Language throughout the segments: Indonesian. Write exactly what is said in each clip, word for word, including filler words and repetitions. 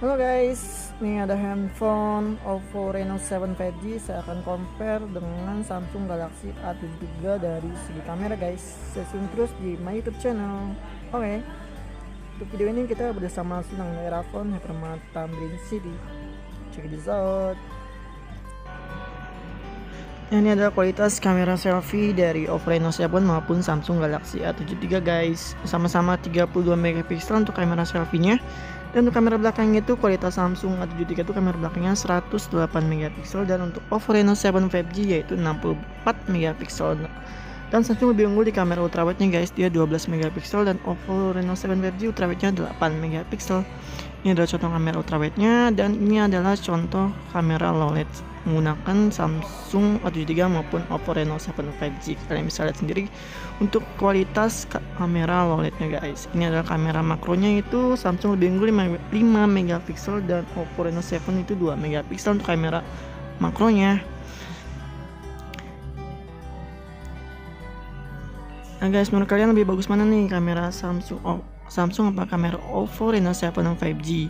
Halo guys, ini ada handphone Oppo Reno tujuh lima G. Saya akan compare dengan Samsung Galaxy A tujuh tiga dari segi kamera guys. Stay tune terus di my YouTube channel. Oke, untuk video ini kita bersama Sunang Erafon Hypermata Green City. Check this out. Ini adalah kualitas kamera selfie dari Oppo Reno tujuh maupun Samsung Galaxy A tujuh tiga guys. Sama-sama tiga puluh dua megapiksel untuk kamera selfie-nya. Dan untuk kamera belakang itu kualitas Samsung A tujuh tiga itu kamera belakangnya seratus delapan megapiksel, dan untuk Oppo Reno tujuh lima G yaitu enam puluh empat megapiksel. Dan Samsung lebih unggul di kamera ultrawide-nya guys, dia dua belas megapiksel, dan Oppo Reno tujuh lima G ultrawide-nya delapan megapiksel. Ini adalah contoh kamera ultrawide-nya, dan ini adalah contoh kamera low light menggunakan Samsung A tujuh tiga maupun Oppo Reno tujuh lima G. Kalian bisa lihat sendiri untuk kualitas kamera low light-nya guys. Ini adalah kamera makronya, itu Samsung lebih unggul lima megapiksel, dan Oppo Reno tujuh itu dua megapiksel untuk kamera makronya. Nah guys, menurut kalian lebih bagus mana nih, kamera Samsung oh, Samsung apa kamera Oppo Reno tujuh lima G?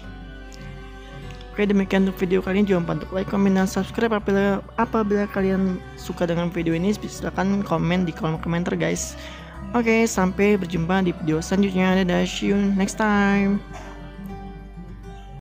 Oke, demikian untuk video kali ini. Jangan lupa untuk like, komen, dan subscribe. Apabila, apabila kalian suka dengan video ini, silahkan komen di kolom komentar guys. Oke, sampai berjumpa di video selanjutnya. Dadah, see you next time.